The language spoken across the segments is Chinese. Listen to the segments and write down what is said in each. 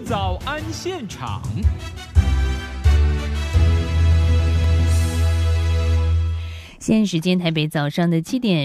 早安现场。 现在时间台北早上的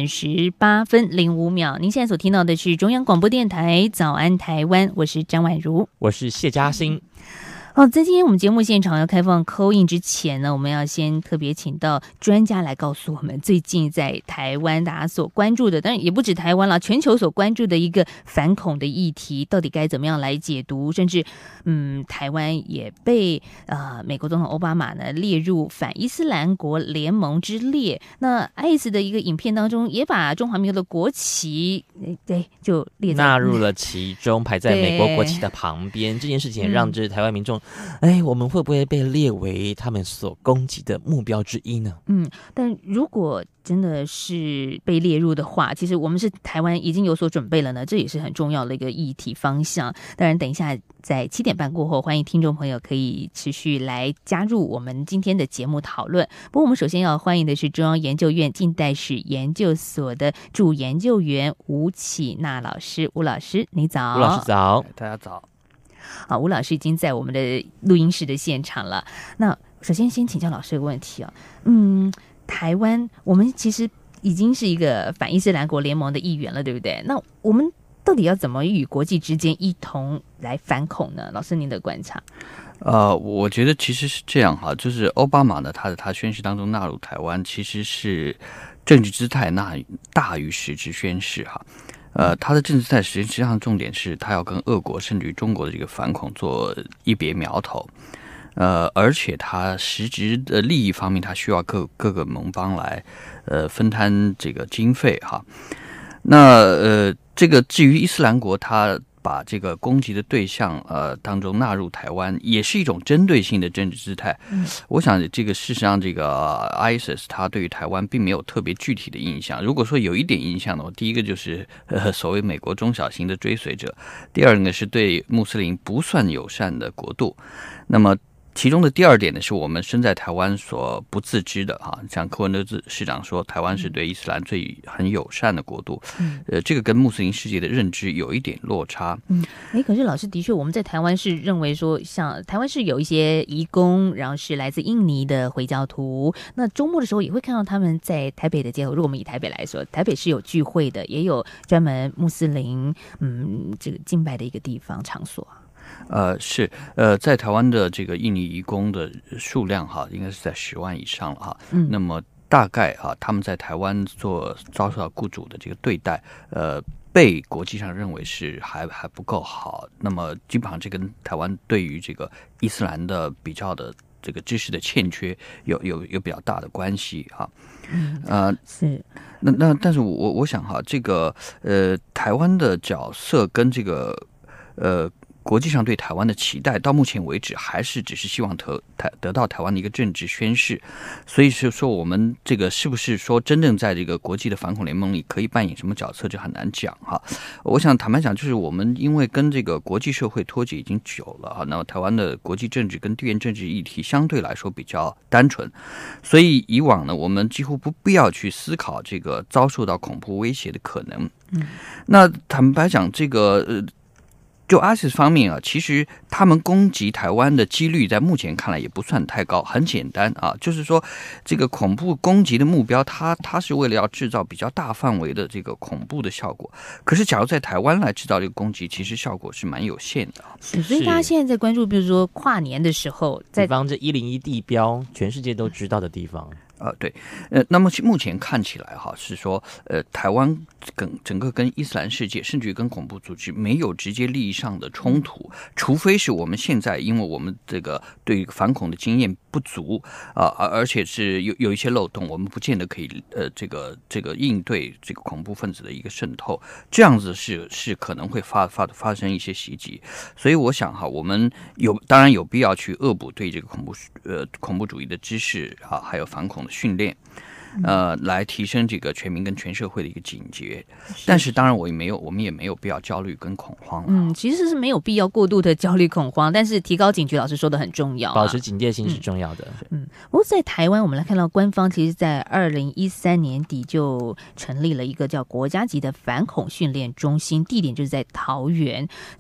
7:18:05，您现在所听到的是中央广播电台早安台湾，我是张婉如， 我是谢嘉欣。 在今天我们节目现场要开放 call in 之前呢，我们要先特别请到专家来告诉我们最近在台湾大家所关注的，当然也不止台湾了，全球所关注的一个反恐的议题，到底该怎么样来解读，甚至台湾也被美国总统奥巴马呢列入反伊斯兰国联盟之列。那 IS 的一个影片当中也把中华民国的国旗就列在纳入了其中，排在美国国旗的旁边。这件事情也让这台湾民众我们会不会被列为他们所攻击的目标之一呢？ 但如果真的是被列入的话，其实我们是台湾已经有所准备了呢，这也是很重要的一个议题方向。当然等一下在7点半过后，欢迎听众朋友可以持续来加入我们今天的节目讨论。不过我们首先要欢迎的是中央研究院近代史研究所的助研究员吴启娜老师。吴老师你早。 吴老师早。 大家早。 好，吴老师已经在我们的录音室的现场了。那首先先请教老师一个问题台湾我们其实已经是一个反伊斯兰国联盟的一员了，对不对？那我们到底要怎么与国际之间一同来反恐呢？老师您的观察。 我觉得其实是这样哈，就是奥巴马呢，他宣誓当中纳入台湾，其实是政治姿态大于实质宣誓哈。他的政治姿态实际上重点是他要跟俄国甚至于中国的这个反恐做一别苗头。而且他实质的利益方面，他需要各个盟邦来分摊这个经费哈。那这个至于伊斯兰国，他把这个攻击的对象当中纳入台湾，也是一种针对性的政治姿态。我想这个事实上，这个 ISIS 他对于台湾并没有特别具体的印象。如果说有一点印象的话，第一个就是所谓美国中小型的追随者，第二个是对穆斯林不算友善的国度。那么其中的第二点呢，是我们身在台湾所不自知的哈，像柯文哲市长说，台湾是对伊斯兰很友善的国度，这个跟穆斯林世界的认知有一点落差。 可是老师的确，我们在台湾是认为说，像台湾是有一些移工，然后是来自印尼的回教徒，那周末的时候也会看到他们在台北的街头。如果我们以台北来说，台北是有聚会的，也有专门穆斯林这个敬拜的一个地方场所。 在台湾的这个印尼移工的数量哈，应该是在10万以上了哈。那么大概他们在台湾遭受到雇主的这个对待，被国际上认为是还不够好。那么基本上这跟台湾对于这个伊斯兰的比较的这个知识的欠缺有比较大的关系哈。 是。 但是我想哈，这个台湾的角色跟这个国际上对台湾的期待，到目前为止还是只是希望得到台湾的一个政治宣示。所以是说，我们这个是不是说真正在这个国际的反恐联盟里可以扮演什么角色，就很难讲哈。我想坦白讲，就是我们因为跟这个国际社会脱节已经久了哈，那么台湾的国际政治跟地缘政治议题相对来说比较单纯，所以以往呢，我们几乎不必要去思考这个遭受到恐怖威胁的可能。那坦白讲，这个就 ISIS 方面其实他们攻击台湾的几率在目前看来也不算太高。很简单就是说这个恐怖攻击的目标，它是为了要制造比较大范围的这个恐怖的效果。可是假如在台湾来制造这个攻击，其实效果是蛮有限的。 所以大家现在在关注，比如说跨年的时候， 比方这101地标，全世界都知道的地方。 对，那么目前看起来是说，台湾整个跟伊斯兰世界，甚至于跟恐怖组织没有直接利益上的冲突，除非是我们现在因为我们这个对反恐的经验不足而且是有一些漏洞，我们不见得可以这个应对这个恐怖分子的一个渗透，这样子是可能会发生一些袭击。所以我想我们当然有必要去恶补对这个恐怖主义的知识还有反恐的训练，来提升这个全民跟全社会的一个警觉。但是当然我们也没有必要焦虑跟恐慌。 其实是没有必要过度的焦虑恐慌，但是提高警觉，老师说的很重要， 保持警戒性是重要的。 不过在台湾，我们来看到官方其实在2013年底就成立了一个叫国家级的反恐训练中心，地点就是在桃园，所以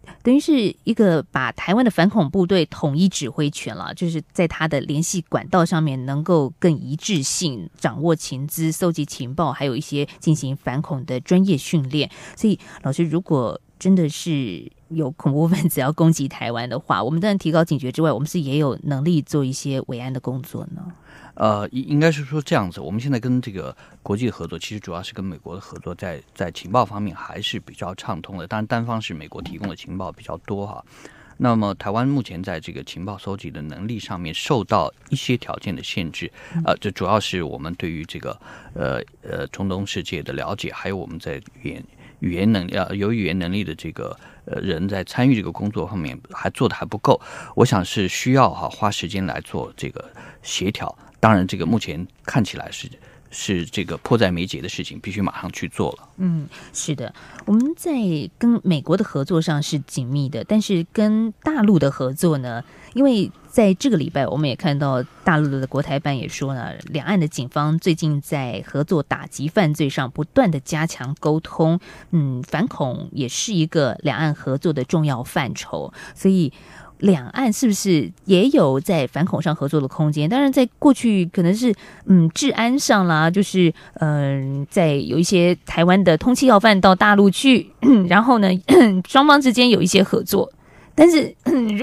等于是一个把台湾的反恐部队统一指挥权了，就是在他的联系管道上面能够更一致性，掌握情资、搜集情报，还有一些进行反恐的专业训练。所以老师，如果真的是有恐怖分子要攻击台湾的话，我们当然提高警觉之外，我们是也有能力做一些维安的工作呢？ 应该是说这样子，我们现在跟这个国际的合作，其实主要是跟美国的合作在情报方面还是比较畅通的。当然，单方是美国提供的情报比较多哈。那么，台湾目前在这个情报收集的能力上面受到一些条件的限制，这主要是我们对于这个中东世界的了解，还有我们在语言能力有语言能力的这个人在参与这个工作方面还做得还不够，我想是需要花时间来做这个协调。当然，这个目前看起来是这个迫在眉睫的事情，必须马上去做了。 是的，我们在跟美国的合作上是紧密的，但是跟大陆的合作呢，因为在这个礼拜我们也看到大陆的国台办也说呢，两岸的警方最近在合作打击犯罪上不断的加强沟通，反恐也是一个两岸合作的重要范畴，所以两岸是不是也有在反恐上合作的空间？当然，在过去可能是治安上啦，就是在有一些台湾的通缉要犯到大陆去，然后呢，双方之间有一些合作。但是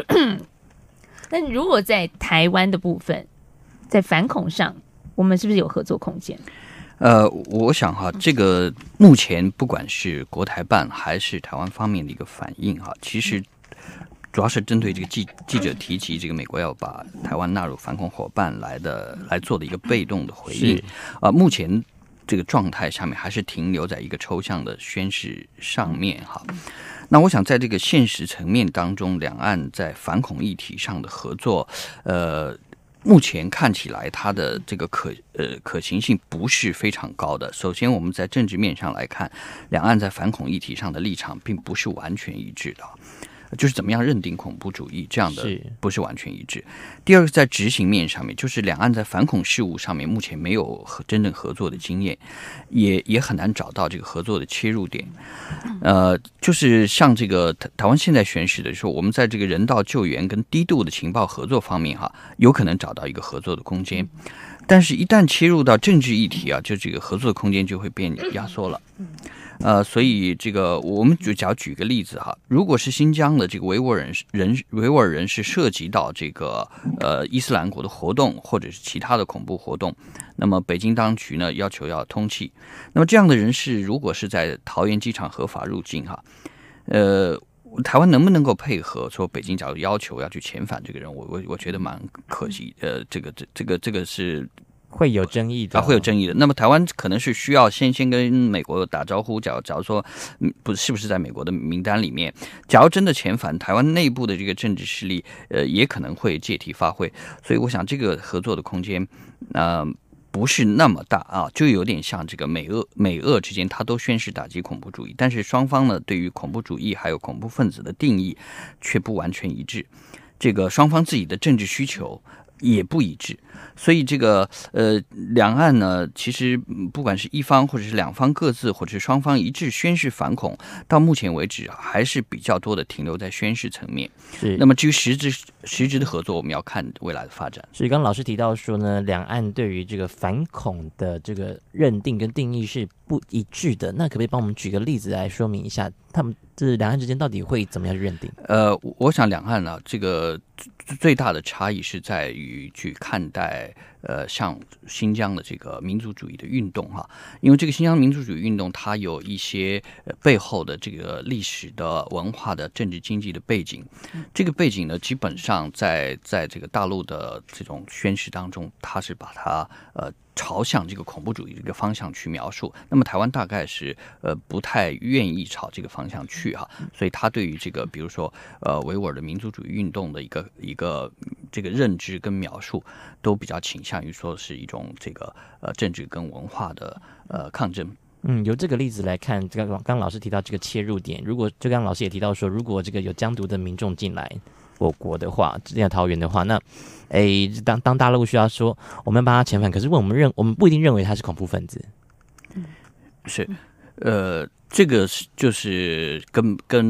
如果在台湾的部分，在反恐上，我们是不是有合作空间？ 我想这个目前不管是国台办还是台湾方面的一个反应其实主要是针对这个记者提及这个美国要把台湾纳入反恐伙伴来做的一个被动的回应。目前这个状态下面还是停留在一个抽象的宣示上面那我想在这个现实层面当中，两岸在反恐议题上的合作，目前看起来它的这个可行性不是非常高的。首先，我们在政治面上来看，两岸在反恐议题上的立场并不是完全一致的。就是怎么样认定恐怖主义这样的不是完全一致。第二个，在执行面上面，就是两岸在反恐事务上面目前没有真正合作的经验，也很难找到这个合作的切入点。就是像这个台湾现在宣示的说，我们在这个人道救援跟低度的情报合作方面有可能找到一个合作的空间。但是，一旦切入到政治议题就这个合作的空间就会变压缩了。所以这个我们只要举个例子如果是新疆的这个维吾尔人士涉及到这个伊斯兰国的活动或者是其他的恐怖活动，那么北京当局呢要求要通缉。那么这样的人士如果是在桃园机场合法入境台湾能不能够配合说北京假如要求要去遣返这个人，我觉得蛮可惜。这个是会有争议的， 会有争议的。那么台湾可能是需要先跟美国打招呼，假如说是不是在美国的名单里面？假如真的遣返，台湾内部的这个政治势力也可能会借题发挥。所以我想这个合作的空间不是那么大就有点像这个美俄之间，它都宣示打击恐怖主义，但是双方呢对于恐怖主义还有恐怖分子的定义却不完全一致，这个双方自己的政治需求也不一致。所以这个两岸呢，其实不管是一方或者是两方各自，或者是双方一致宣示反恐，到目前为止还是比较多的停留在宣示层面。那么至于实质的合作，我们要看未来的发展。 所以刚刚老师提到说呢，两岸对于这个反恐的这个认定跟定义是不一致的，那可不可以帮我们举个例子来说明一下，他们这两岸之间到底会怎么样认定？ 我想两岸这个最大的差异是在于去看待像新疆的这个民族主义的运动因为这个新疆民族主义运动它有一些背后的这个历史的文化的政治经济的背景，这个背景呢基本上在这个大陆的这种宣示当中，它是把它朝向这个恐怖主义这个方向去描述。那么台湾大概是不太愿意朝这个方向去所以他对于这个比如说维吾尔的民族主义运动的一个这个认知跟描述，都比较倾向于说是一种这个政治跟文化的抗争。 由这个例子来看，刚刚老师提到这个切入点，如果就刚刚老师也提到说，如果这个有疆独的民众进来我国的话，进来桃园的话，那当大陆需要说我们要帮他遣返，可是我们不一定认为他是恐怖分子。 是这个就是跟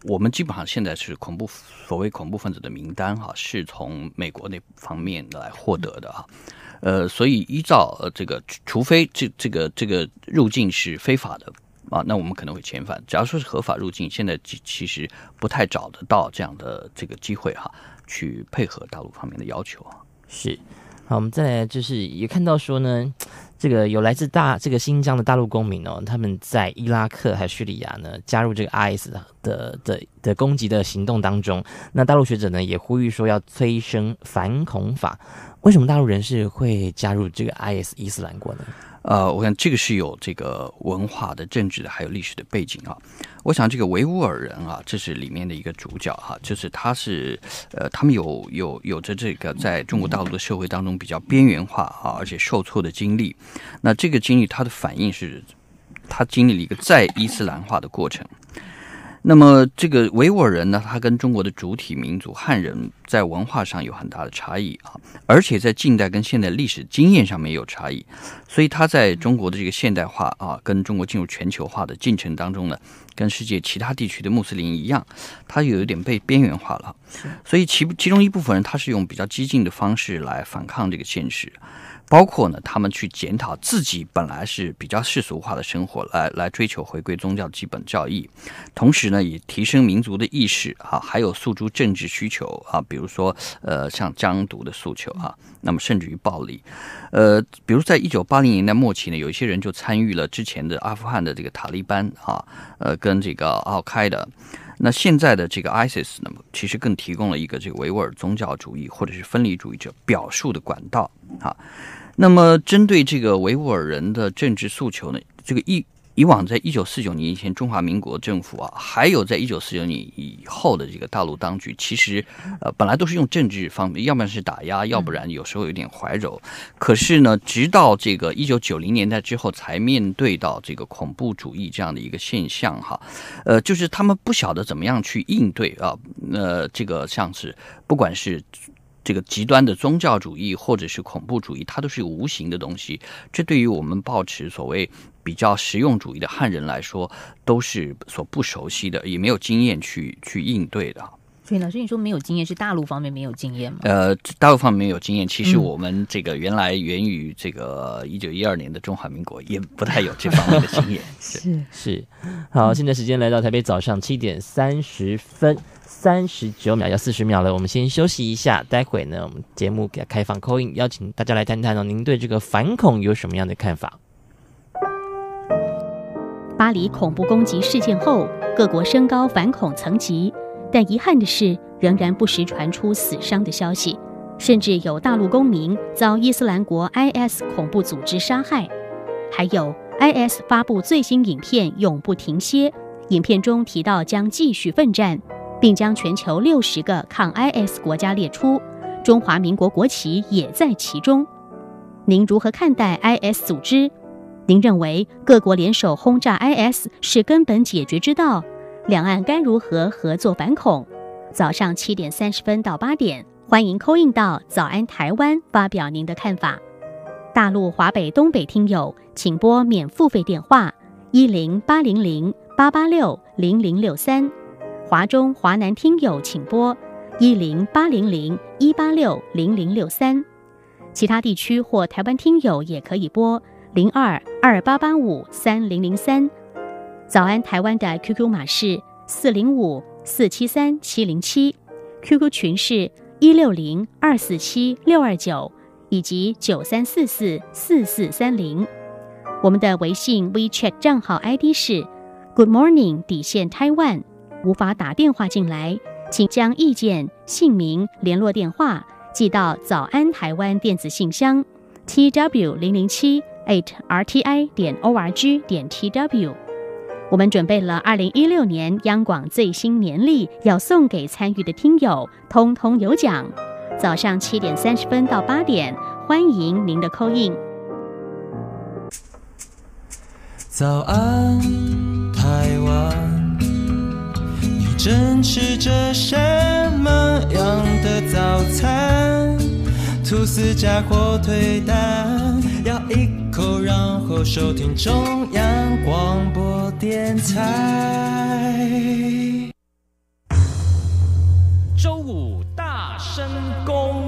我们基本上现在是所谓恐怖分子的名单哈，是从美国那方面来获得的哈。所以依照这个，除非这个入境是非法的啊，那我们可能会遣返。假如说是合法入境，现在其实不太找得到这样的这个机会哈，去配合大陆方面的要求啊。 是，好，我们再来就是也看到说呢，这个有来自这个新疆的大陆公民哦，他们在伊拉克还有叙利亚呢加入这个 IS 的攻击的行动当中。那大陆学者呢也呼吁说要催生反恐法。为什么大陆人士会加入这个 IS 伊斯兰国呢？ 我看这个是有这个文化的、政治的，还有历史的背景啊。我想这个维吾尔人啊，这是里面的一个主角哈，就是他们有着这个在中国大陆的社会当中比较边缘化啊，而且受挫的经历。那这个经历，他的反应是，他经历了一个再伊斯兰化的过程。那么这个维吾尔人呢，他跟中国的主体民族汉人在文化上有很大的差异啊，而且在近代跟现代历史经验上面也有差异，所以他在中国的这个现代化啊，跟中国进入全球化的进程当中呢，跟世界其他地区的穆斯林一样，他有一点被边缘化了，所以其中一部分人他是用比较激进的方式来反抗这个现实。包括呢，他们去检讨自己本来是比较世俗化的生活，来追求回归宗教基本教义，同时呢，也提升民族的意识啊，还有诉诸政治需求啊，比如说像疆独的诉求啊，那么甚至于暴力，比如在1980年代末期呢，有一些人就参与了之前的阿富汗的这个塔利班啊，跟这个奥开的。那现在的这个 ISIS 呢，其实更提供了一个这个维吾尔宗教主义或者是分离主义者表述的管道啊。那么针对这个维吾尔人的政治诉求呢，这个以往在1949年以前中华民国政府啊，还有在1949年以后的这个大陆当局，其实本来都是用政治方面，要不然是打压，要不然有时候有点怀柔。可是呢，直到这个1990年代之后，才面对到这个恐怖主义这样的一个现象哈。就是他们不晓得怎么样去应对啊。这个像是不管是这个极端的宗教主义或者是恐怖主义，它都是无形的东西，这对于我们抱持所谓比较实用主义的汉人来说，都是所不熟悉的，也没有经验去应对的。 所以老师，你说没有经验，是大陆方面没有经验吗？ 大陆方面没有经验，其实我们这个原来源于这个1912年的中华民国，也不太有这方面的经验。 是。好，现在时间来到台北早上7点30分39秒，要40秒了。我们先休息一下，待会呢，我们节目给开放 call in， 邀请大家来谈谈您对这个反恐有什么样的看法？ 巴黎恐怖攻击事件后，各国升高反恐层级，但遗憾的是，仍然不时传出死伤的消息，甚至有大陆公民遭伊斯兰国 IS 恐怖组织杀害，还有 IS 发布最新影片永不停歇，影片中提到将继续奋战，并将全球60个抗 IS 国家列出，中华民国国旗也在其中。您如何看待 IS 组织？您认为各国联手轰炸 IS 是根本解决之道？两岸该如何合作反恐？早上7点30分到8点，欢迎 call in 到早安台湾发表您的看法。大陆华北、东北听友，请拨免付费电话10800-886-0063。华中、华南听友请拨10800-186-0063。其他地区或台湾听友也可以拨02-2885-3003。早安台湾的 QQ 码是405-473-707， QQ 群是160-247-629以及9344-4430。我们的微信 WeChat 账号 ID 是 Good Morning Taiwan。无法打电话进来，请将意见、姓名、联络电话寄到早安台湾电子信箱 tw007@rti.org.tw。我们准备了2016年央广最新年历，要送给参与的听友，通通有奖。早上7点30分到8点，欢迎您的 call in。 早安，台湾，你正吃着什么样的早餐？吐司加火腿蛋，咬一口，然后收听中央广播电台。 周五大声公。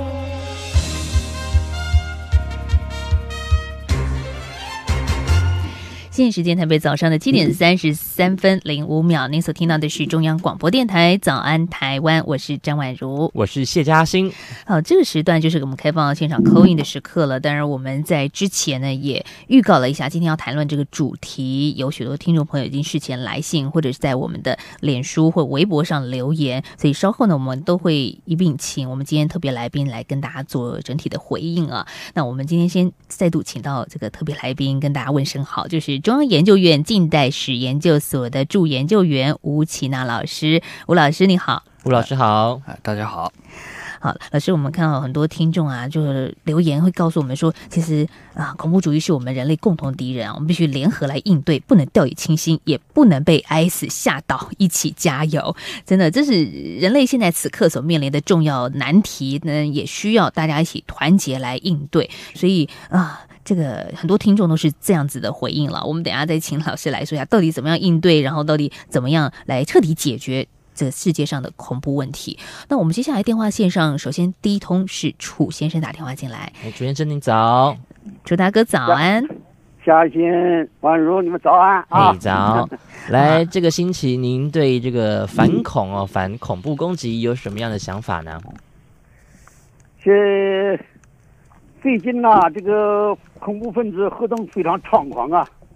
现在时间台北早上的7:33:05，您所听到的是中央广播电台早安台湾，我是张婉如， 我是谢嘉欣。 好，这个时段就是我们开放现场 call in 的时刻了。当然，我们在之前呢也预告了一下，今天要谈论这个主题，有许多听众朋友已经事前来信，或者是在我们的脸书或微博上留言，所以稍后呢，我们都会一并请我们今天特别来宾来跟大家做整体的回应啊。那我们今天先再度请到这个特别来宾跟大家问声好，就是中央研究院近代史研究所的助研究员吴启娜老师。吴老师你好。 吴老师好。 大家好。 好，老师，我们看到很多听众啊，就是留言会告诉我们说，其实恐怖主义是我们人类共同敌人啊，我们必须联合来应对，不能掉以轻心，也不能被 IS 吓倒，一起加油！真的，这是人类现在此刻所面临的重要难题呢，也需要大家一起团结来应对。所以这个很多听众都是这样子的回应了。我们等一下再请老师来说一下，到底怎么样应对，然后到底怎么样来彻底解决这世界上的恐怖问题。那我们接下来电话线上，首先第一通是楚先生打电话进来。 楚先生您早。 楚大哥早安。 嘉欣、婉如，你们早安啊！ 早。来，这个星期您对这个反恐怖攻击有什么样的想法呢？ 最近这个恐怖分子活动非常猖狂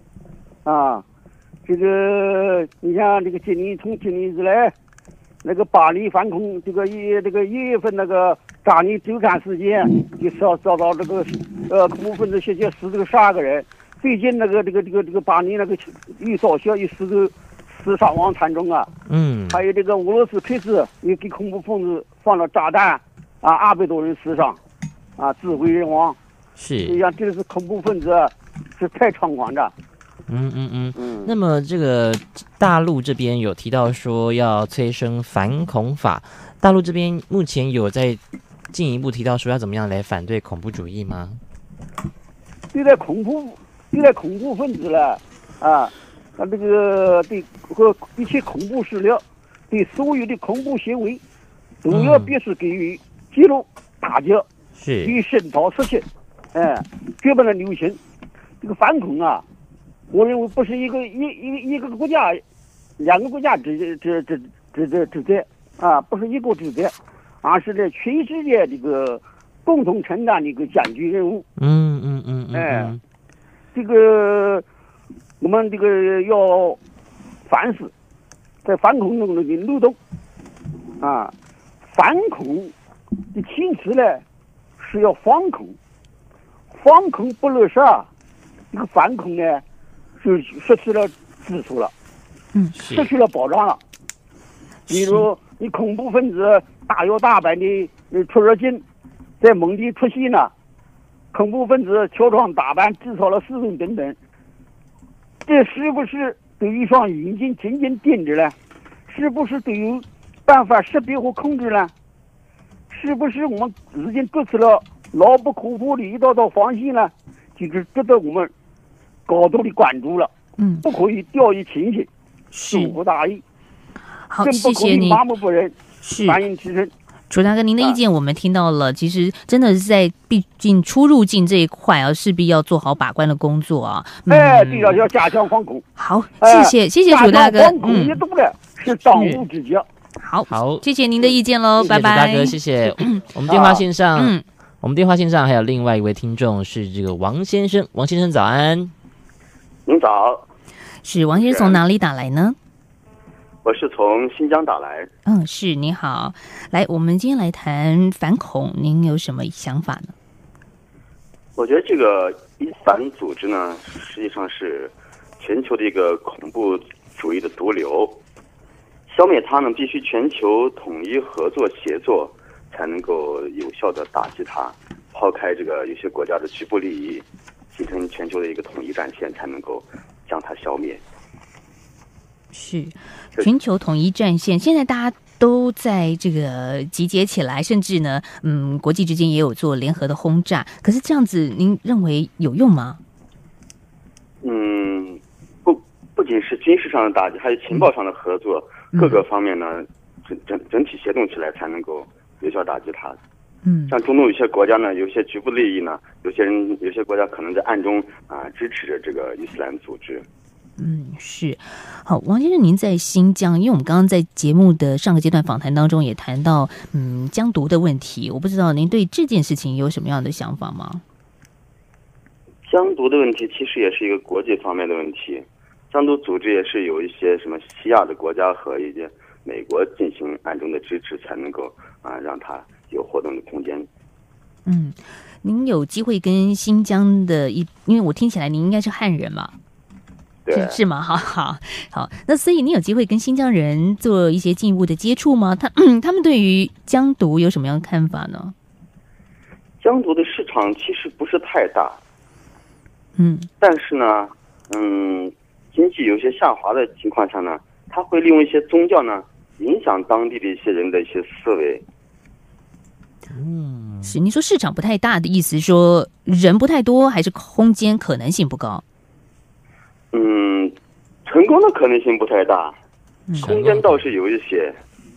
这个你像这个从今年以来，那个巴黎反恐这个1月份那个扎尼酒干事件，就遭到这个恐怖分子先死这个12个人。最近这个巴黎那个又造谣又死伤亡惨重还有这个俄罗斯佩斯又给恐怖分子放了炸弹200多人死伤自毁人亡。 是， 就像这是恐怖分子是太猖狂的。 那么这个大陆这边有提到说要催生反恐法，大陆这边目前有在进一步提到说要怎么样来反对恐怖主义吗？ 对待恐怖分子了这个对和一切恐怖势力，对所有的恐怖行为都要必须给予记录打击， 是与声讨实现，绝不能流行。这个反恐我认为不是一个国家、2个国家之责不是一国之责，而是在全世界这个共同承担的一个艰巨任务。这个我们这个要反思在反恐中的漏洞反恐的其次呢是要防恐，防恐不落实这个反恐呢就失去了支柱了，失去了保障了。比如你恐怖分子大摇大摆的出入境，在蒙地出席呢，恐怖分子乔装打扮制造了事件等等，这是不是对于上引进紧紧盯着呢？是不是对于办法识别和控制呢？是不是我们已经做出了牢不可破的一道防线呢？就是值得我们高度的关注了。不可以掉以轻心，疏忽大意。 好， 更不可以麻木不仁，反应提升。 楚大哥，您的意见我们听到了。其实真的是在毕竟出入境这一块势必要做好把关的工作对了，要加强防控。 好，谢谢楚大哥。 防控一度的是当务之急。 好，谢谢您的意见喽，拜拜。 楚大哥，谢谢。我们电话线上，还有另外一位听众是这个王先生。王先生早安。 您早。 是王先生从哪里打来呢？ 我是从新疆打来。 是，你好。来，我们今天来谈反恐，您有什么想法呢？ 我觉得这个伊斯兰组织呢，实际上是全球的一个恐怖主义的毒瘤，消灭它呢，必须全球统一合作协作，才能够有效的打击它，抛开这个有些国家的局部利益，形成全球的一个统一战线，才能够将它消灭。 是全球统一战线，现在大家都在这个集结起来，甚至呢，国际之间也有做联合的轰炸。可是这样子，您认为有用吗？ 不仅是军事上的打击，还有情报上的合作，各个方面呢， 整体协同起来，才能够有效打击它。 像中东有些国家呢，有些局部利益呢，有些国家可能在暗中支持着这个伊斯兰组织。 是。好，王先生，您在新疆，因为我们刚刚在节目的上个阶段访谈当中也谈到疆独的问题，我不知道您对这件事情有什么样的想法吗？ 疆独的问题其实也是一个国际方面的问题，疆独组织也是有一些什么西亚的国家和一些美国进行暗中的支持，才能够让它有活动的空间。 您有机会跟新疆的因为我听起来您应该是汉人嘛？是吗？好，那所以你有机会跟新疆人做一些进一步的接触吗？他们对于疆独有什么样的看法呢？ 疆独的市场其实不是太大，但是呢，经济有些下滑的情况下呢，他会利用一些宗教呢，影响当地的一些人的一些思维。 是你说市场不太大的意思，说人不太多，还是空间可能性不高？ 成功的可能性不太大，空间倒是有一些。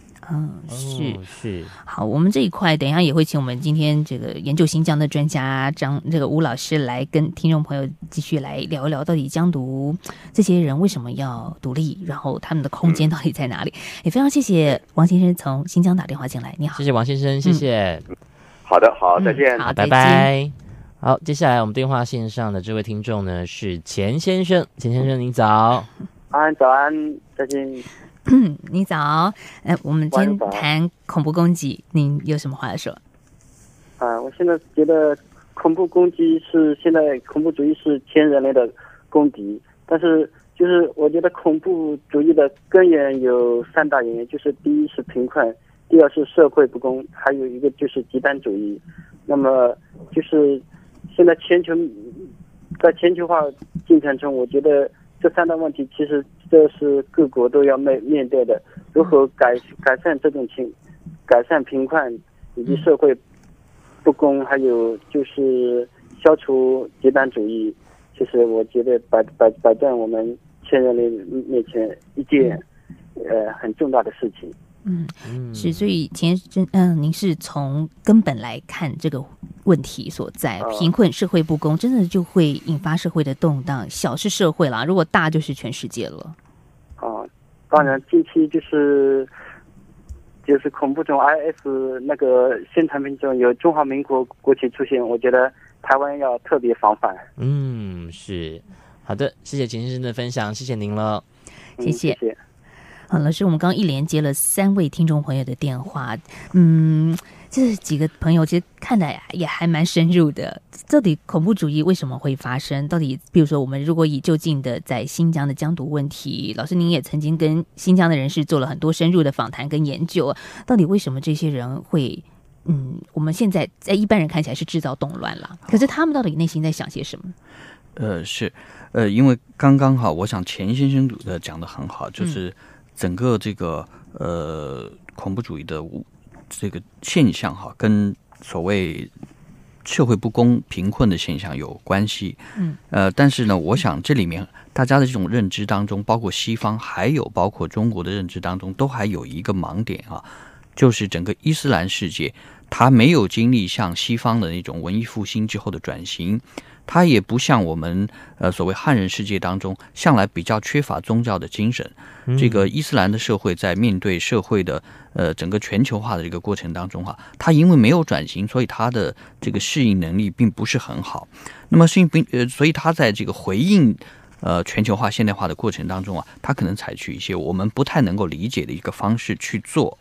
是。好，我们这一块等一下也会请我们今天这个研究新疆的专家这个吴老师来跟听众朋友继续来聊一聊，到底疆独这些人为什么要独立，然后他们的空间到底在哪里？也非常谢谢王先生从新疆打电话进来，你好。 谢谢王先生，谢谢。 好的，好，再见。 好， 拜拜。好，接下来我们电话线上的这位听众呢是钱先生，钱先生您早。 早安，再见。 你早。我们今天谈恐怖攻击，您有什么话要说？ 我现在觉得恐怖攻击是现在恐怖主义是全人类的公敌，但是就是我觉得恐怖主义的根源有3大原因，就是第一是贫困，第二是社会不公，还有一个就是极端主义。那么就是现在在全球化进程中，我觉得这3大问题其实这是各国都要面对的。如何改善这种改善贫困以及社会不公，还有就是消除极端主义，就是我觉得摆在我们全人类面前一件很重大的事情。 是，所以您是从根本来看这个问题所在，贫困、社会不公，真的就会引发社会的动荡。小是社会啦，如果大就是全世界了。 当然，近期就是恐怖中 IS 那个宣传品中有中华民国国旗出现，我觉得台湾要特别防范。 是，好的，谢谢钱先生的分享，谢谢您了， 谢谢。好，老师，我们刚刚一连接了3位听众朋友的电话，这几个朋友其实看来也还蛮深入的。到底恐怖主义为什么会发生？到底，比如说我们如果以就近的在新疆的疆独问题，老师您也曾经跟新疆的人士做了很多深入的访谈跟研究，到底为什么这些人会我们现在在一般人看起来是制造动乱了，可是他们到底内心在想些什么？ 因为刚刚我想钱先生讲得很好，就是整个这个恐怖主义的这个现象跟所谓社会不公、贫困的现象有关系。但是呢，我想这里面大家的这种认知当中，包括西方，还有包括中国的认知当中，都还有一个盲点就是整个伊斯兰世界，它没有经历像西方的那种文艺复兴之后的转型。它也不像我们所谓汉人世界当中向来比较缺乏宗教的精神。这个伊斯兰的社会在面对社会的整个全球化的这个过程当中它因为没有转型，所以它的这个适应能力并不是很好。那么所以它在这个回应全球化现代化的过程当中它可能采取一些我们不太能够理解的一个方式去做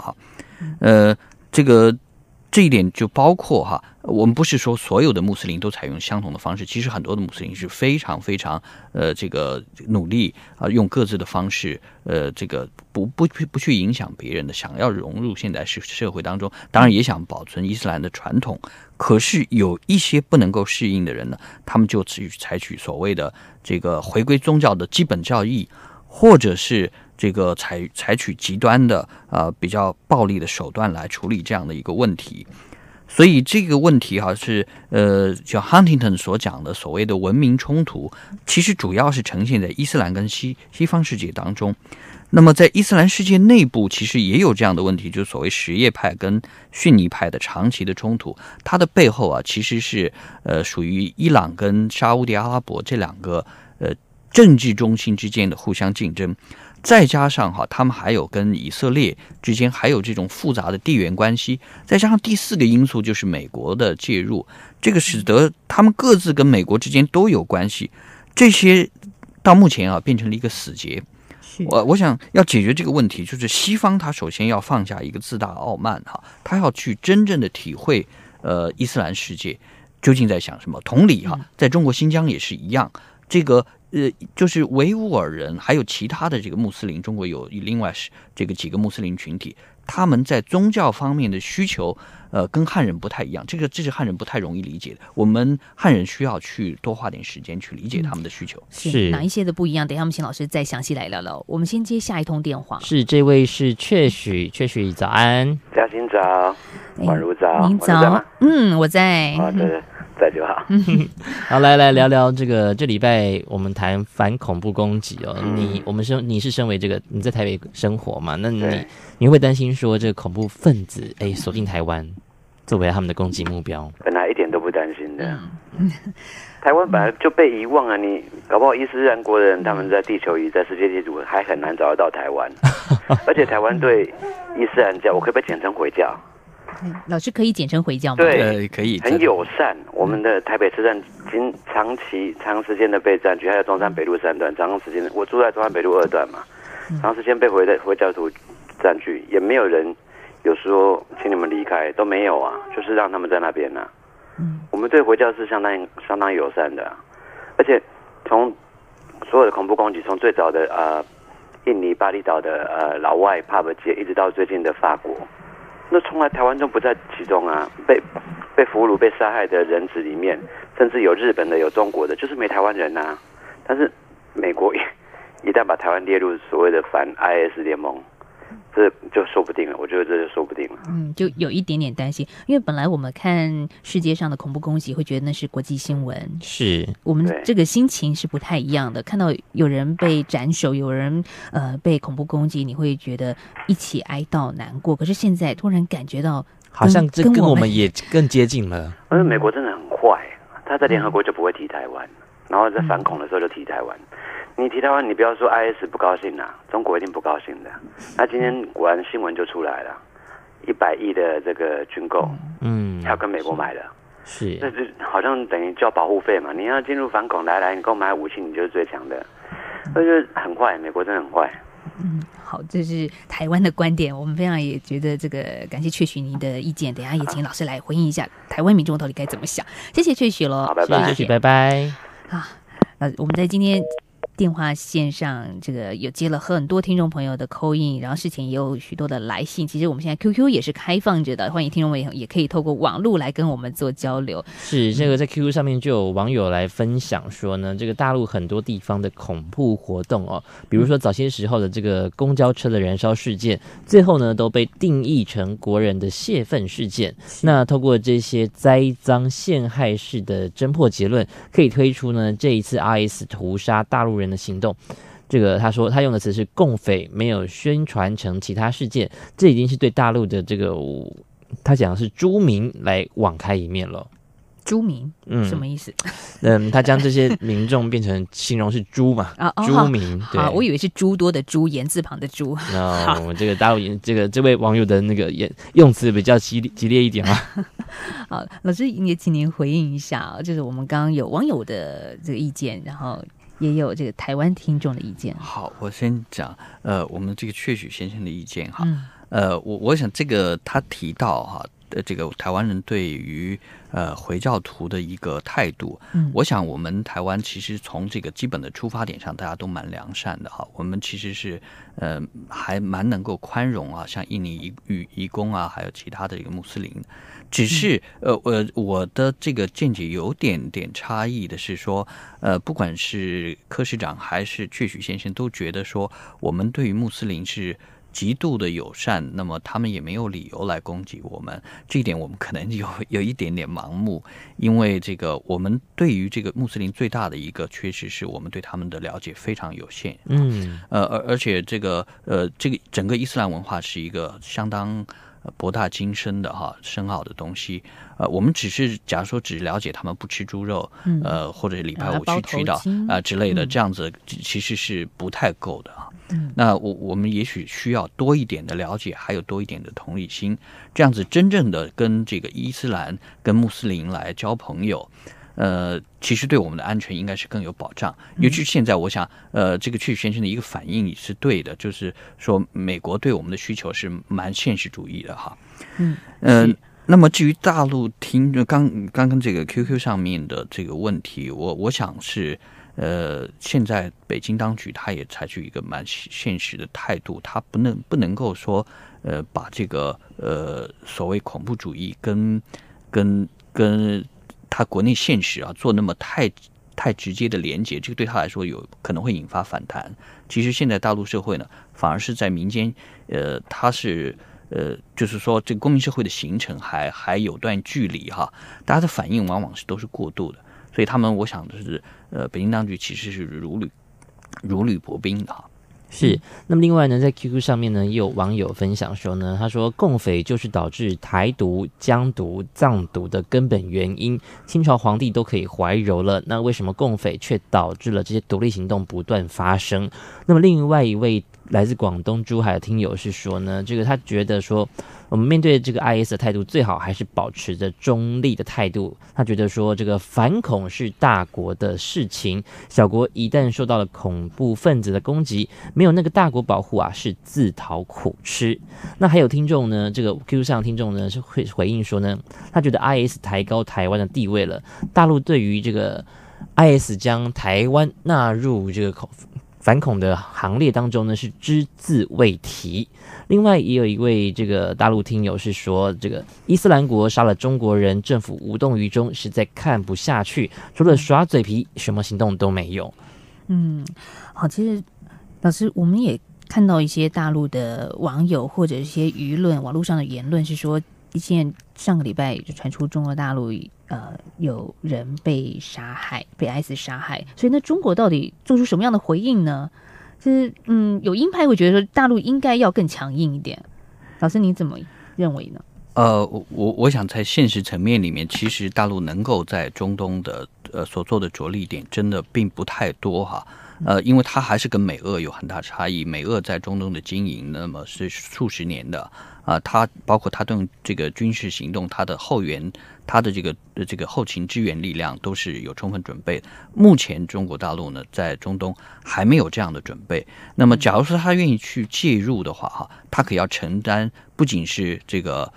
这一点就包括我们不是说所有的穆斯林都采用相同的方式，其实很多的穆斯林是非常非常这个努力用各自的方式这个不去影响别人的，想要融入现代社会当中，当然也想保存伊斯兰的传统。可是有一些不能够适应的人呢，他们就采取所谓的这个回归宗教的基本教义，或者是这个采取极端的比较暴力的手段来处理这样的一个问题。所以这个问题是像 Huntington 所讲的所谓的文明冲突，其实主要是呈现在伊斯兰跟西方世界当中。 那么在伊斯兰世界内部，其实也有这样的问题，就是所谓什叶派跟逊尼派的长期的冲突，它的背后啊，其实是属于伊朗跟沙烏地阿拉伯这两个政治中心之间的互相竞争，再加上他们还有跟以色列之间还有这种复杂的地缘关系，再加上第四个因素就是美国的介入，这个使得他们各自跟美国之间都有关系，这些到目前变成了一个死结。我想要解决这个问题，就是西方他首先要放下一个自大傲慢他要去真正的体会伊斯兰世界究竟在想什么。同理在中国新疆也是一样，这个就是维吾尔人还有其他的这个穆斯林，中国有另外这个几个穆斯林群体，他们在宗教方面的需求跟汉人不太一样，这是汉人不太容易理解的，我们汉人需要去多花点时间去理解他们的需求。 是哪一些的不一样？等一下我们请老师再详细来聊聊。我们先接下一通电话。 是，这位是确许早安。 嘉欣早，宛如早， 您早。我在。 对，在就好。 好，来聊聊这礼拜我们谈反恐怖攻击哦。你是身为你在台北生活嘛？那你会不会担心说这个恐怖分子锁定台湾，作为他们的攻击目标？ 本来一点都不担心的。台湾本来就被遗忘啊！你搞不好伊斯兰国的人，他们在地球仪、在世界地图还很难找得到台湾。而且台湾对伊斯兰教，我可不可以简称回教？ 老师可以简称回教吗？ 对， 可以， 很友善。我们的台北车站长时间的被占据，还有中山北路3段，长时间我住在中山北路2段嘛，长时间被回教徒占据，也没有人有说请你们离开，都没有啊，就是让他们在那边啊。我们对回教是相当友善的，而且从所有的恐怖攻击，从最早的印尼巴厘岛的老外帕布街，一直到最近的法国。那从来台湾都不在其中啊，被俘虏、被杀害的人质里面，甚至有日本的、有中国的，就是没台湾人啊。但是美国一旦把台湾列入所谓的反 IS 联盟，这就说不定了。我觉得这就说不定了。 就有一点点担心，因为本来我们看世界上的恐怖攻击，会觉得那是国际新闻， 是我们这个心情是不太一样的。看到有人被斩首，有人被恐怖攻击，你会觉得一起哀悼难过。可是现在突然感觉到， 好像这跟我们也更接近了。 而且美国真的很坏，他在联合国就不会提台湾，然后在反恐的时候就提台湾。你提台湾，你不要说 IS 不高兴啦，中国一定不高兴的。那今天果然新闻就出来了，100亿的这个军购，还要跟美国买的， 是， 那就好像等于交保护费嘛。你要进入反恐，来，你购买武器，你就是最强的，所以就很坏，美国真的很坏。 好，这是台湾的观点，我们非常也觉得这个感谢确许您的意见，等一下也请老师来回应一下台湾民众到底该怎么想。谢谢确许咯， 好，拜拜， 确许，拜拜。 我们在今天电话线上有接了很多听众朋友的 call in， 然后事前也有许多的来信。其实我们现在 QQ 也是开放着的，欢迎听众朋友也可以透过网络来跟我们做交流。 是，在 QQ 上面就有网友来分享说呢，这个大陆很多地方的恐怖活动比如说早些时候的这个公交车的燃烧事件，最后呢都被定义成国人的泄愤事件。那透过这些栽赃陷害式的侦破结论，可以推出呢这一次 IS 屠杀大陆人的行动。他说他用的词是共匪，没有宣传成其他事件，这已经是对大陆的他讲的是猪民来网开一面了。 猪民，什么意思？ 他将这些民众变成形容是猪嘛，猪民。 好，我以为是诸多的猪，言字旁的猪。 我们这个大陆这位网友的那个用词比较激烈一点啊。 好，老师也请您回应一下，就是我们刚刚有网友的这个意见，然后也有这个台湾听众的意见。 好，我先讲我们这个确许先生的意见哈。我想这个他提到这个台湾人对于回教徒的一个态度，我想我们台湾其实从这个基本的出发点上，大家都蛮良善的哈。我们其实是还蛮能够宽容像印尼移工还有其他的一个穆斯林。只是我的这个见解有点差异的是说，不管是柯市长还是确许先生都觉得说，我们对于穆斯林是极度的友善，那么他们也没有理由来攻击我们。这一点我们可能有一点点盲目，因为这个我们对于这个穆斯林最大的一个缺失是我们对他们的了解非常有限。而且这个整个伊斯兰文化是一个相当博大精深的深奥的东西。我们假如说只了解他们不吃猪肉，或者礼拜五去祈祷之类的，这样子其实是不太够的。那我们也许需要多一点的了解，还有多一点的同理心，这样子真正的跟这个伊斯兰跟穆斯林来交朋友，其实对我们的安全应该是更有保障。尤其现在我想这个曲先生的一个反应也是对的，就是说美国对我们的需求是蛮现实主义的哈。那么至于大陆刚刚这个 QQ 上面的这个问题，我想是现在北京当局他也采取一个蛮现实的态度，他不能够说把这个所谓恐怖主义跟他国内现实做那么太直接的连结，这个对他来说有可能会引发反弹。其实现在大陆社会呢，反而是在民间他是就是说这个公民社会的形成还有段距离哈，大家的反应往往都是过度的，所以他们我想的是北京当局其实是如履薄冰的哈。 是，那么另外呢，在 QQ 上面呢，也有网友分享说呢，他说共匪就是导致台独、疆独、藏独的根本原因，清朝皇帝都可以怀柔了，那为什么共匪却导致了这些独立行动不断发生？那么另外一位来自广东珠海的听友是说呢，这个他觉得说，我们面对这个 IS 的态度最好还是保持着中立的态度。他觉得说，这个反恐是大国的事情，小国一旦受到了恐怖分子的攻击，没有那个大国保护是自讨苦吃。那还有听众呢，这个 QQ 上的听众呢是会回应说呢，他觉得 IS 抬高台湾的地位了，大陆对于这个 IS 将台湾纳入这个反恐的行列当中呢是只字未提。另外也有一位这个大陆听友是说，这个伊斯兰国杀了中国人，政府无动于衷，实在看不下去，除了耍嘴皮什么行动都没有。 好，其实老师我们也看到一些大陆的网友或者一些舆论网络上的言论是说，上个礼拜就传出中国大陆有人被杀害，被 IS 杀害，所以那中国到底做出什么样的回应呢？就是有鹰派会觉得说大陆应该要更强硬一点，老师你怎么认为呢？ 我想在现实层面里面，其实大陆能够在中东的所做的着力点真的并不太多哈。因为它还是跟美俄有很大差异。美俄在中东的经营，那么是数十年的它包括它对这个军事行动，它的后援，它的这个后勤支援力量都是有充分准备的。目前中国大陆呢，在中东还没有这样的准备。那么，假如说他愿意去介入的话他可要承担不仅是这个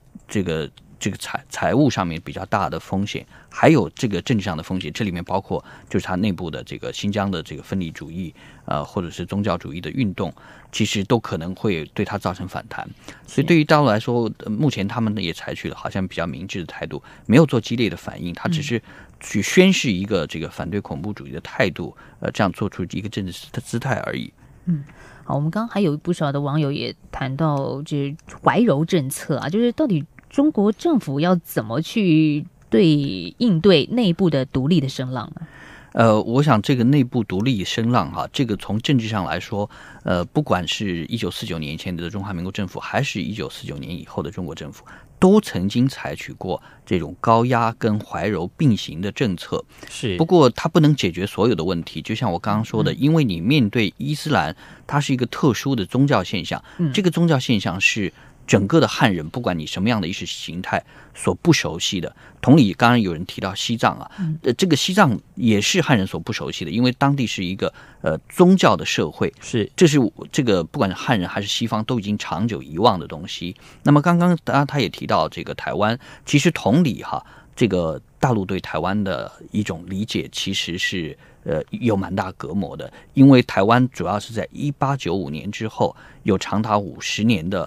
财务上面比较大的风险，还有这个政治上的风险。这里面包括就是它内部的这个新疆的这个分离主义或者是宗教主义的运动，其实都可能会对它造成反弹。所以对于大陆来说，目前他们也采取了好像比较明智的态度，没有做激烈的反应，他只是去宣示一个这个反对恐怖主义的态度，这样做出一个政治的姿态而已。 好，我们刚刚还有不少的网友也谈到这怀柔政策就是到底中国政府要怎么去应对内部的独立的声浪呢？ 我想这个内部独立声浪这个从政治上来说，不管是1949年前的中华民国政府，还是1949年以后的中国政府，都曾经采取过这种高压跟怀柔并行的政策。 是， 不过它不能解决所有的问题。就像我刚刚说的，因为你面对伊斯兰，它是一个特殊的宗教现象，这个宗教现象是整个的汉人，不管你什么样的意识形态所不熟悉的。同理，刚刚有人提到西藏这个西藏也是汉人所不熟悉的，因为当地是一个宗教的社会，这是这个不管是汉人还是西方都已经长久遗忘的东西。那么刚刚他也提到这个台湾，其实同理这个大陆对台湾的一种理解其实是有蛮大隔膜的，因为台湾主要是在1895年之后有长达50年的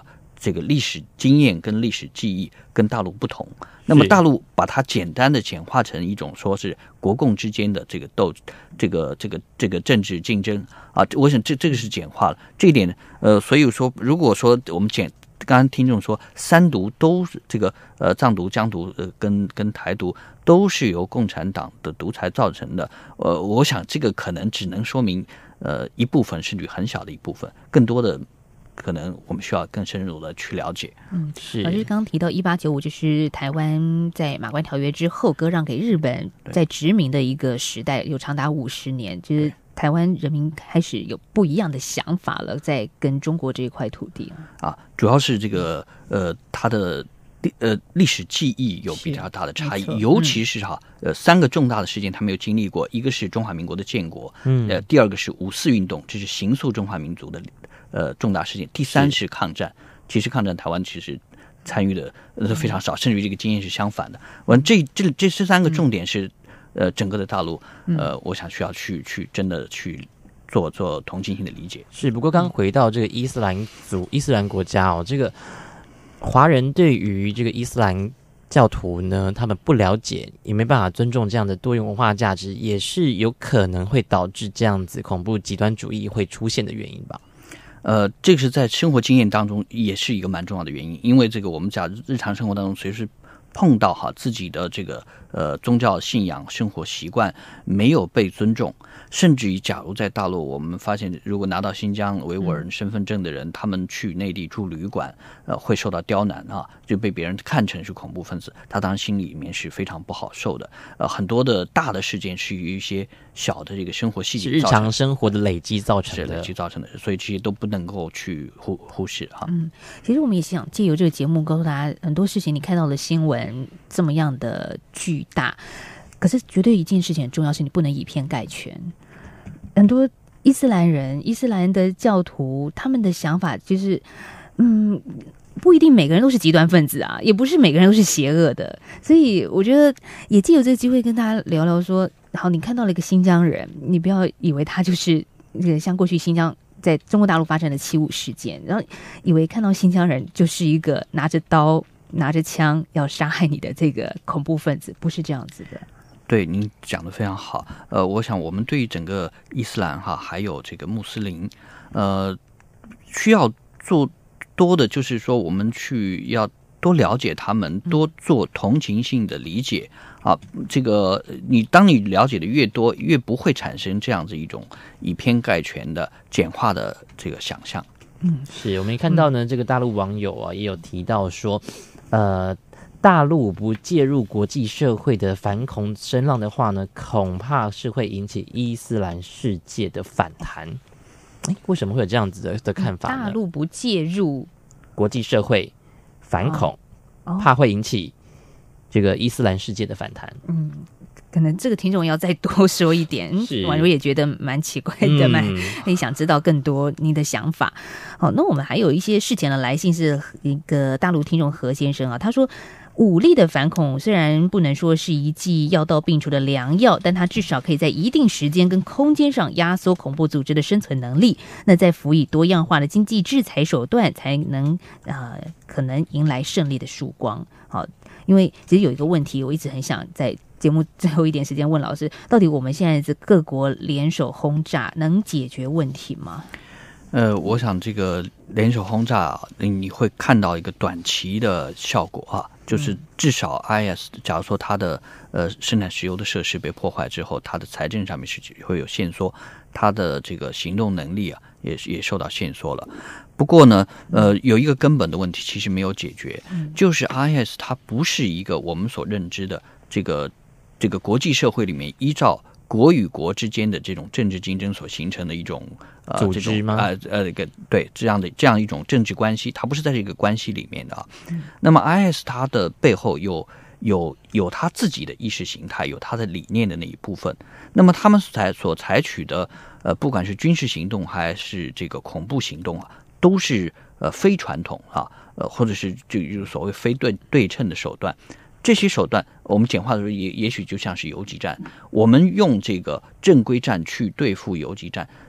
这个历史经验跟历史记忆跟大陆不同。那么大陆把它简单的简化成一种说是国共之间的这个政治竞争啊，我想这个是简化了这一点。所以说如果说我们刚刚听众说三独都是这个藏独、疆独跟台独都是由共产党的独裁造成的，我想这个可能只能说明一部分甚至很小的一部分，更多的可能我们需要更深入的去了解。 是。 老师刚刚提到1895，就是台湾在马关条约之后割让给日本，在殖民的一个时代，有长达50年，就是台湾人民开始有不一样的想法了，在跟中国这一块土地啊， 主要是这个它的历史记忆有比较大的差异，尤其是3个重大的事件他没有经历过，一个是中华民国的建国，第二个是5·4运动，这是形塑中华民族的重大事件，第3是抗战。其实抗战台湾其实参与的非常少，甚至于这个经验是相反的。这3个重点是整个的大陆我想需要去真的去做同情性的理解。 是，不过刚回到这个伊斯兰国家这个华人对于这个伊斯兰教徒呢，他们不了解，也没办法尊重这样的多元文化价值，也是有可能会导致这样子恐怖极端主义会出现的原因吧。 这个是在生活经验当中也是一个蛮重要的原因，因为这个我们讲日常生活当中随时碰到自己的这个宗教信仰、生活习惯没有被尊重，甚至于假如在大陆我们发现，如果拿到新疆维吾尔人身份证的人，他们去内地住旅馆，会受到刁难就被别人看成是恐怖分子，他当然心里面是非常不好受的。很多的大的事件是由一些小的这个生活细节、 日常生活的累积造成的， 所以这些都不能够去忽视其实我们也想借由这个节目告诉大家，很多事情你看到的新闻这么样的巨大，可是绝对一件事情很重要，是你不能以偏概全。很多伊斯兰的教徒，他们的想法就是不一定每个人都是极端分子啊，也不是每个人都是邪恶的。所以我觉得也藉由这个机会跟大家聊聊说，好，你看到了一个新疆人，你不要以为他就是像过去新疆在中国大陆发生的75事件，然后以为看到新疆人就是一个拿着刀拿着枪要杀害你的这个恐怖分子，不是这样子的。 对，您讲得非常好。我想我们对于整个伊斯兰还有这个穆斯林，需要做多的就是说，我们要多了解他们，多做同情性的理解这个当你了解的越多，越不会产生这样子一种以偏概全的简化的这个想象。 是我们看到呢，这个大陆网友也有提到说，大陆不介入国际社会的反恐声浪的话呢，恐怕是会引起伊斯兰世界的反弹。为什么会有这样子的看法呢？ 大陆不介入国际社会反恐，怕会引起这个伊斯兰世界的反弹。 可能这个听众要再多说一点。宛如也觉得蛮奇怪的，也想知道更多你的想法。好，那我们还有一些事前的来信，是一个大陆听众何先生他说，武力的反恐虽然不能说是一剂药到病除的良药，但它至少可以在一定时间跟空间上压缩恐怖组织的生存能力。那再辅以多样化的经济制裁手段，才能可能迎来胜利的曙光。好，因为其实有一个问题，我一直很想在节目最后一点时间问老师，到底我们现在这各国联手轰炸能解决问题吗？ 我想这个联手轰炸你会看到一个短期的效果就是至少 IS 假如说它的生产石油的设施被破坏之后，它的财政上面是会有限缩，它的这个行动能力也受到限缩了。不过呢有一个根本的问题其实没有解决，就是 IS 它不是一个我们所认知的这个国际社会里面依照国与国之间的这种政治竞争所形成的一种组织吗？ 对，这样一种政治关系，它不是在这个关系里面的那么 IS 它的背后有它自己的意识形态，有它的理念的那一部分。那么他们所采取的不管是军事行动还是这个恐怖行动都是非传统或者是就是所谓非对称的手段。这些手段我们简化的说也许就像是游击战，我们用这个正规战去对付游击战，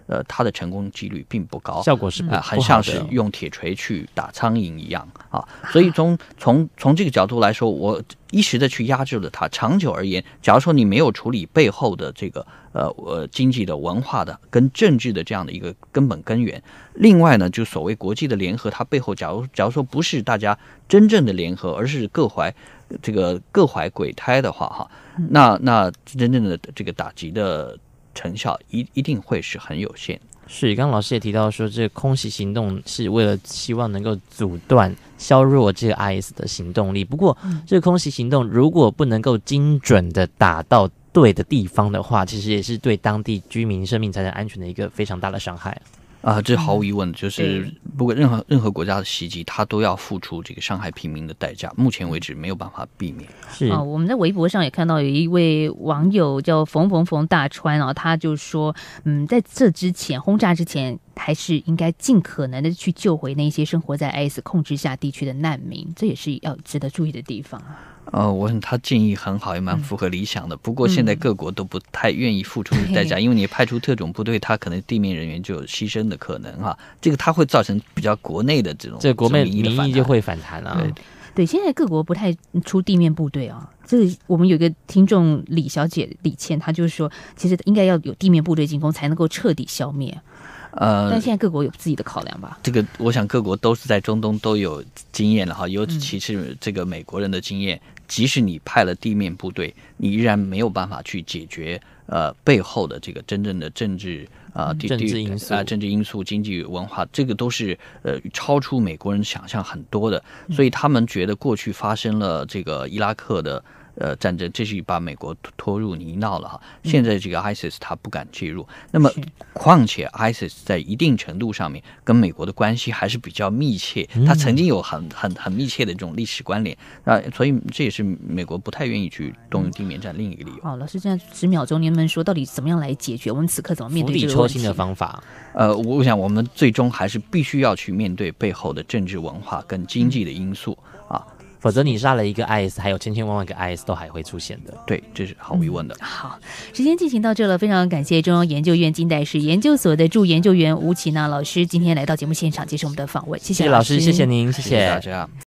它的成功几率并不高， 效果是很像是用铁锤去打苍蝇一样啊。所以从这个角度来说，我一时的去压制了它，长久而言，假如说你没有处理背后的这个经济的、文化的跟政治的这样的一个根本根源，另外呢，就所谓国际的联合，它背后假如说不是大家真正的联合，而是各怀鬼胎的话哈，那真正的这个打击的成效一定会是很有限。 是，刚刚老师也提到说，这个空袭行动是为了希望能够阻断、削弱这个 IS 的行动力。不过，这个空袭行动如果不能够精准的打到对的地方的话，其实也是对当地居民生命财产安全的一个非常大的伤害。 这毫无疑问，就是不过任何国家的袭击，它都要付出这个伤害平民的代价。目前为止没有办法避免。 是我们在微博上也看到有一位网友叫冯大川他就说，在这之前轰炸之前，还是应该尽可能的去救回那些生活在 IS 控制下地区的难民，这也是要值得注意的地方。 我想他建议很好，也蛮符合理想的。不过现在各国都不太愿意付出代价，因为你派出特种部队，他可能地面人员就有牺牲的可能哈。这个它会造成比较国内的这国内民意就会反弹啊。 对，现在各国不太出地面部队啊。这个我们有一个听众李小姐李倩，她就说，其实应该要有地面部队进攻才能够彻底消灭。但现在各国有自己的考量吧？这个我想各国都是在中东都有经验了哈，尤其是这个美国人的经验。即使你派了地面部队，你依然没有办法去解决背后的这个真正的政治政治因素、经济文化，这个都是超出美国人想象很多的。所以他们觉得过去发生了这个伊拉克的战争，这是把美国拖入泥淖了哈。现在这个 ISIS 他不敢介入，那么况且 ISIS 在一定程度上面跟美国的关系还是比较密切，他曾经有很密切的这种历史关联所以这也是美国不太愿意去动用地面战另一个理由。 好，老师，现在10秒钟，您们说到底怎么样来解决？我们此刻怎么面对这个问题？ 釜底抽薪的方法？ 我想我们最终还是必须要去面对背后的政治文化跟经济的因素否则你杀了一个 IS， 还有千千万万个 IS 都还会出现的。 对，这是毫无疑问的。 好，时间进行到这了，非常感谢中央研究院近代史研究所的助研究员吴启娜老师今天来到节目现场接受我们的访问，谢谢老师，谢谢您，谢谢大家。